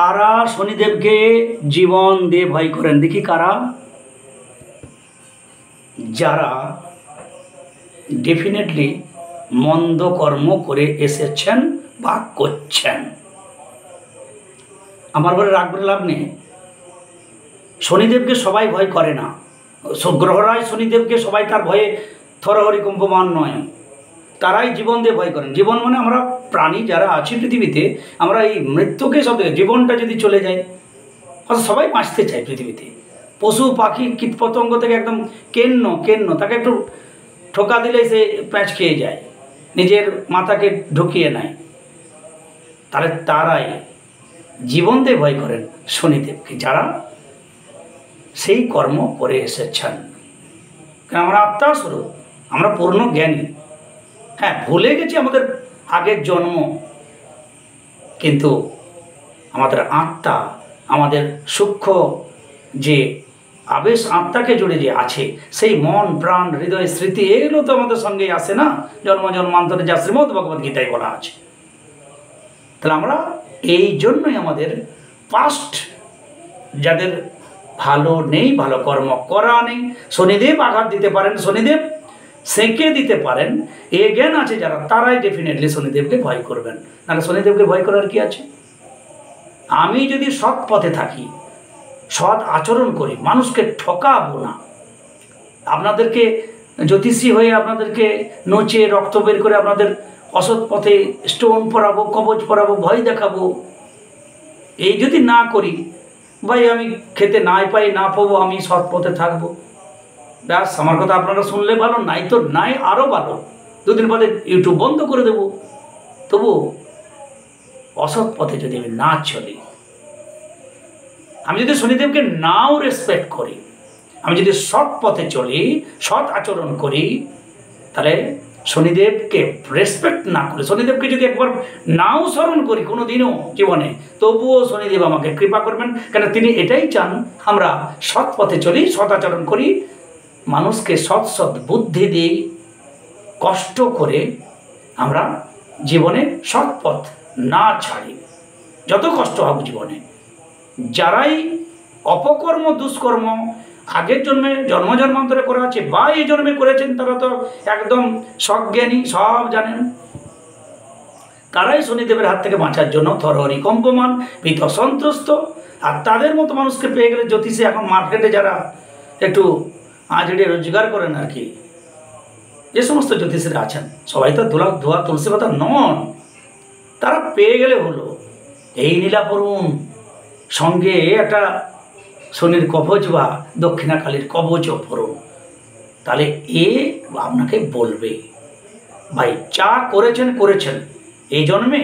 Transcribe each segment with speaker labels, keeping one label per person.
Speaker 1: কারা শনিদেবকে জীবন দিয়ে ভয় করেন দেখি কারা? যারা ডেফিনেটলি মন্দ কর্ম করে এসেছেন বা করছেন। আমার বলে রাগ করে লাভ নেই, শনিদেবকে সবাই ভয় করে না। গ্রহরাজ শনিদেবকে সবাই তার ভয়ে থরহরি কম্পমান নয়, তারাই জীবন দিয়ে ভয় করেন। জীবন মানে আমরা প্রাণী যারা আছি পৃথিবীতে, আমরা এই মৃত্যুকে সব থেকে, জীবনটা যদি চলে যায় সবাই বাঁচতে চায় পৃথিবীতে। পশু পাখি কীটপতঙ্গ থেকে একদম কেন্ন তাকে একটু ঠোকা দিলে সে প্যাঁচ খেয়ে যায়, নিজের মাথাকে ঢুকিয়ে নেয়। তাহলে তারাই জীবন দিয়ে ভয় করেন শনিদেবকে, যারা সেই কর্ম করে এসেছেন। কারণ আমরা আত্মার স্বরূপ, আমরা পূর্ণ জ্ঞানী। হ্যাঁ, ভুলে গেছি আমাদের আগের জন্ম, কিন্তু আমাদের আত্মা, আমাদের সূক্ষ্ম যে আবেশ আত্মাকে জুড়ে যে আছে, সেই মন প্রাণ হৃদয় স্মৃতি, এগুলো তো আমাদের সঙ্গেই আসে না, জন্ম জন্মান্তরে, যা শ্রীমদ্ ভগবদ্গীতায় বলা আছে। তাহলে আমরা এই জন্যই আমাদের পাস্ট যাদের ভালো নেই, ভালো কর্ম করা নেই, শনিদেব আঘাত দিতে পারেন, শনিদেব সেঁকে দিতে পারেন, এ জ্ঞান আছে যারা, তারাই ডেফিনেটলি শনিদেবকে ভয় করবেন। নাহলে শনিদেবকে ভয় করার কি আছে? আমি যদি সৎ পথে থাকি, সৎ আচরণ করি, মানুষকে ঠকাবো না, আপনাদেরকে জ্যোতিষী হয়ে আপনাদেরকে নচে রক্ত বের করে আপনাদের অসৎ পথে স্টোন পরাবো, কবচ পরাবো, ভয় দেখাবো, এই যদি না করি, ভাই আমি খেতে নাই পাই না পাবো, আমি সৎ পথে থাকবো, ব্যাস আমার কথা আপনারা শুনলে ভালো, নাই তো নাই, আরও ভালো, দুদিন বাদে ইউটিউব বন্ধ করে দেবো। তবু অসৎ পথে যদি আমি না চলি, আমি যদি শনিদেবকে নাও রেসপেক্ট করি, আমি যদি সৎ পথে চলি, সৎ আচরণ করি, তাহলে শনিদেবকে রেসপেক্ট না করি, শনিদেবকে যদি একবার নাও স্মরণ করি কোনো দিনও জীবনে, তবুও শনিদেব আমাকে কৃপা করবেন। কেন তিনি এটাই চান আমরা সৎ পথে চলি, সৎ আচরণ করি, মানুষকে সৎ সৎ বুদ্ধি দিই, কষ্ট করে আমরা জীবনে সৎ পথ না ছাড়ি, যত কষ্ট হোক জীবনে। যারাই অপকর্ম দুষ্কর্ম আগের জন্মে জন্ম জন্মান্তরে করা আছে বা এই জন্মে করেছেন, তারা তো একদম সজ্ঞানী, সব জানেন। তারাই শনিদেবের হাত থেকে বাঁচার জন্য থরহরি কম্পমান, ভীত সন্ত্রস্ত। আর তাদের মতো মানুষকে পেয়ে গেলে জ্যোতিষী, এখন মার্কেটে যারা একটু আজড়ে রোজগার করেন আর কি, যে সমস্ত জ্যোতিষীরা আছেন, সবাই তো ধোয়া তুলসী পাতা নন। তারা পেয়ে গেলে হলো এই নীলাপরুণ, সঙ্গে একটা শনির কবচ বা দক্ষিণাকালীর কবচও পড়ুন, তাহলে এ আপনাকে বলবে ভাই যা করেছেন এই জন্মে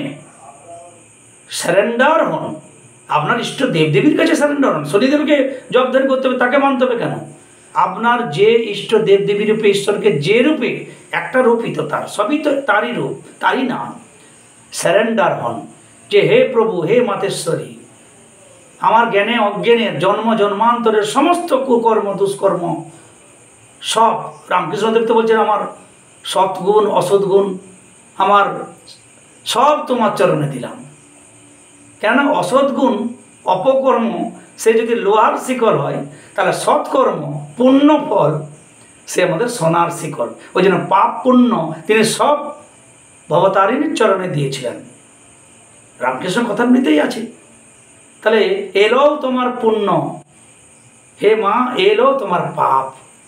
Speaker 1: সারেন্ডার হন, আপনার ইষ্ট দেবদেবীর কাছে সারেন্ডার হন। শনিদেবকে জবধারী করতে হবে, তাকে মানতে হবে কেন? আপনার যে ইষ্ট দেবদেবী রূপে, ঈশ্বরকে যে রূপে, একটা রূপই তো তার, সবই তো তারই রূপ, তারই নাম। সারেন্ডার হন যে হে প্রভু, হে মাতেশ্বরী, আমার জ্ঞানে অজ্ঞানের জন্ম জন্মান্তরের সমস্ত কুকর্ম দুষ্কর্ম সব, রামকৃষ্ণদেব তো বলছেন আমার সৎগুণ অসৎগুণ আমার সব তোমার চরণে দিলাম। কেননা অসৎগুণ অপকর্ম সে যদি লোহার শিকল হয়, তাহলে সৎকর্ম পুণ্য ফল সে আমাদের সোনার শিকল। ওই জন্য পাপ পুণ্য তিনি সব ভবতারিণীর চরণে দিয়েছিলেন, রামকৃষ্ণ কথামৃতেই আছে। তাহলে এলো তোমার পুণ্য, হে মা এলো তোমার পাপ,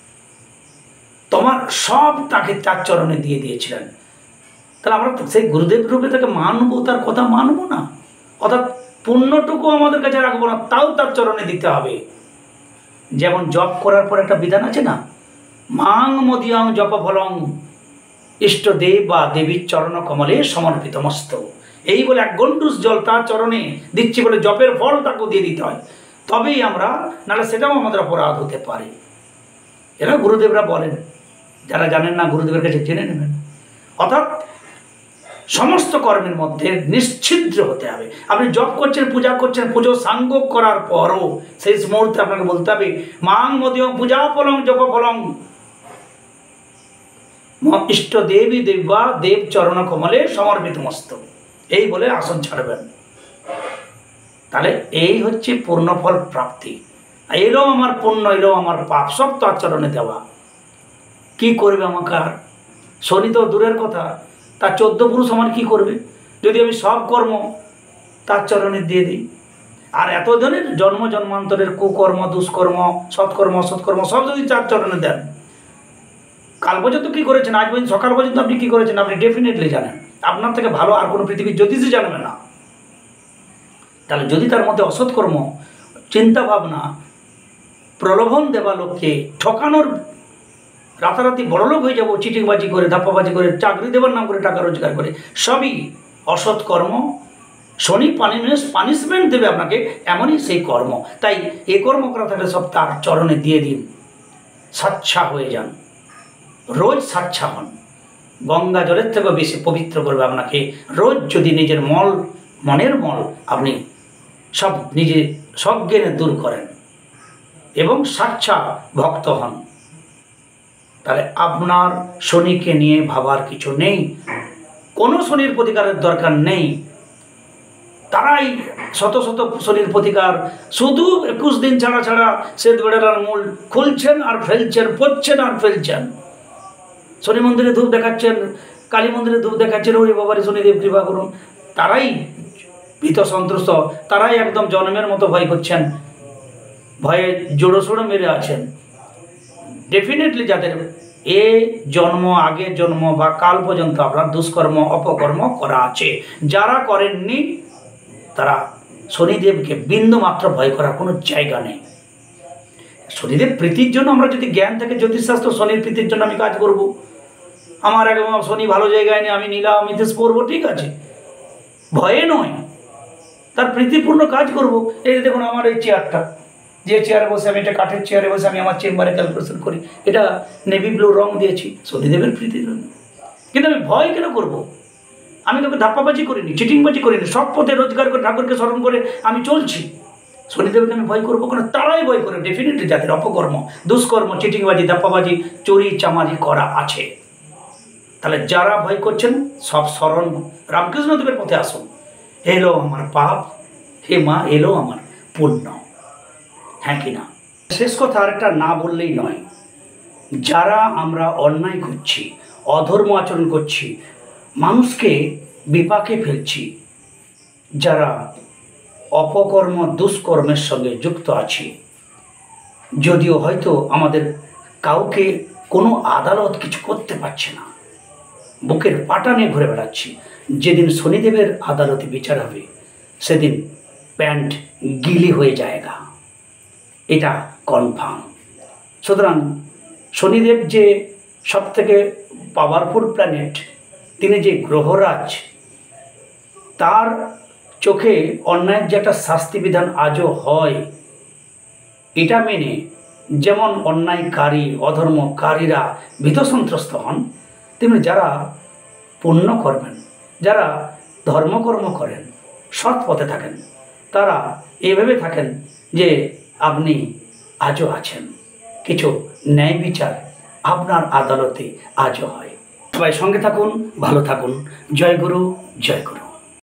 Speaker 1: তোমার সব তাকে তার চরণে দিয়ে দিয়েছিলেন। তাহলে আমরা সেই গুরুদেব রূপে তাকে মানবো, তার কথা মানবো না, অর্থাৎ পুণ্যটুকু আমাদের কাছে রাখবো না, তাও তার চরণে দিতে হবে। যেমন জপ করার পর একটা বিধান আছে না, মাং মদিয়ং জপ ফলং ইষ্টদেব বা দেবীর চরণ কমলে সমর্পিত মস্ত, এই বলে এক গণ্ডুষ জল তার চরণে দিচ্ছি বলে জপের ফল তাকে দিয়ে দিতে হয়, তবেই আমরা, নাহলে সেটাও আমাদের অপরাধ হতে পারে। এরা গুরুদেবরা বলেন, যারা জানেন না গুরুদেবের কাছে জেনে নেবেন। অর্থাৎ সমস্ত কর্মের মধ্যে নিশ্ছিদ্র হতে হবে। আপনি জপ করছেন, পূজা করছেন, পুজো সাঙ্গ করার পরও সেই মুহূর্তে আপনাকে বলতে হবে মাং মদিয়ং পূজা ফলং জপ ফলং ইষ্ট দেবী দেবা দেব চরণ কমলে সমর্পিত মস্ত, এই বলে আসন ছাড়বেন। তাহলে এই হচ্ছে পূর্ণফল প্রাপ্তি। এলো আমার পুণ্য, এলো আমার পাপ, সব তো আচরণে দেওয়া। কি করবে আমাকে আর? শনি তো দূরের কথা, তার 14 পুরুষ আমার কি করবে যদি আমি সব কর্ম তার চরণে দিয়ে দিই? আর এত ধরনের জন্ম জন্মান্তরের কুকর্ম, দুষ্কর্ম, সৎকর্ম, অসৎকর্ম সব যদি তার চরণে দেন, কাল পর্যন্ত কী করেছেন, আজ পর্যন্ত সকাল পর্যন্ত আপনি কী করেছেন আপনি ডেফিনেটলি জানেন। আপনার থেকে ভালো আর কোনো পৃথিবীর জ্যোতিষই জানবে না। তাহলে যদি তার মধ্যে অসৎকর্ম, চিন্তা ভাবনা, প্রলোভন দেওয়া লোককে ঠকানোর, রাতারাতি বড়লোক হয়ে যাবো চিটিংবাজি করে, ধাপ্পাবাজি করে, চাকরি দেওয়ার নাম করে টাকা রোজগার করে, সবই অসৎকর্ম। শনি পানিশমেন্ট দেবে আপনাকে, এমনই সেই কর্ম। তাই এ কর্ম করা থাকলে সব তার চরণে দিয়ে দিন, স্বচ্ছা হয়ে যান, রোজ স্বচ্ছা হন। গঙ্গা জলের থেকেও বেশি পবিত্র করবে আপনাকে রোজ যদি নিজের মনের মল আপনি সব নিজে সজ্ঞানে দূর করেন এবং স্বচ্ছা ভক্ত হন, তাহলে আপনার শনিকে নিয়ে ভাবার কিছু নেই। কোনো শনির প্রতিকারের দরকার নেই। তারাই শত শত শনির প্রতিকার শুধু 21 দিন ছাড়া ছাড়া শ্বেত বেড়ার মূল খুলছেন আর ফেলছেন, পড়ছেন আর ফেলছেন। শনি মন্দিরে ধূপ দেখাচ্ছেন, কালী মন্দিরে ধূপ দেখাচ্ছেন, ওরে বাবারে শনিদেব কৃপা করুন। তারাই ভীত সন্ত্রস্ত, তারাই একদম জন্মের মতো ভয় করছেন, ভয়ে জোড়ো সোড়ো মেরে আছেন। ডেফিনেটলি যাদের এ জন্ম, আগের জন্ম বা কাল পর্যন্ত আপনার দুষ্কর্ম অপকর্ম করা আছে, যারা করেননি তারা শনিদেবকে বিন্দু মাত্র ভয় করার কোনো জায়গা নেই। শনিদেব প্রীতির জন্য আমরা যদি জ্ঞান থেকে জ্যোতিষশাস্ত্র, শনির প্রীতির জন্য আমি কাজ করব, আমার একদম শনি ভালো জায়গায় নেই, আমি নীলা মিতেশ করবো, ঠিক আছে, ভয়ে নয়, তার প্রীতিপূর্ণ কাজ করব। এই দেখুন আমার এই চেয়ারটা, যে চেয়ারে বসে আমি, এটা কাঠের চেয়ারে বসে আমি আমার চেম্বারে ক্যালকুলেশন করি, এটা নেভি ব্লু রং দিয়েছি শনিদেবের প্রীতির জন্য। কিন্তু আমি ভয় কেন করব? আমি তোকে ধাপ্পাবাজি করিনি, চিটিংবাজি করিনি, সব পথে রোজগার করে ঠাকুরকে স্মরণ করে আমি চলছি। শনিদেবকে আমি ভয় করবো কেন? তারাই ভয় করে ডেফিনেটলি যাদের অপকর্ম, দুষ্কর্ম, চিটিংবাজি, ধাপ্পাবাজি, চুরি চামারি করা আছে। তাহলে যারা ভয় করছেন সব স্মরণ রামকৃষ্ণদেবের পথে আসুন। এলো আমার পাপ, হে মা এলো আমার পুণ্য। হ্যাঁ কি না? শেষ কথা আরেকটা না বললেই নয়, যারা আমরা অন্যায় করছি, অধর্ম আচরণ করছি, মানুষকে বিপাকে ফেলছি, যারা অপকর্ম দুষ্কর্মের সঙ্গে যুক্ত আছি, যদিও হয়তো আমাদের কাউকে কোনো আদালত কিছু করতে পারছে না, বুকের পাটা নিয়ে ঘুরে বেড়াচ্ছি, যেদিন শনিদেবের আদালতে বিচার হবে সেদিন প্যান্ট গিলি হয়ে যায়গা, এটা কনফার্ম। সুতরাং শনিদেব যে সবথেকে পাওয়ারফুল প্ল্যানেট, তিনি যে গ্রহরাজ, তার চোখে অন্যায়ের যে একটা শাস্তিবিধান আজও হয়, এটা মেনে যেমন অন্যায়কারী অধর্মকারীরা ভীত সন্ত্রস্ত হন, তেমনি যারা পুণ্য করবেন, যারা ধর্মকর্ম করেন, সৎ পথে থাকেন, তারা এভাবে থাকেন যে আপনি আজও আছেন, কিছু ন্যায় বিচার আপনার আদালতে আজও হয়। সবাই সঙ্গে থাকুন, ভালো থাকুন। জয় গুরু, জয় গুরু।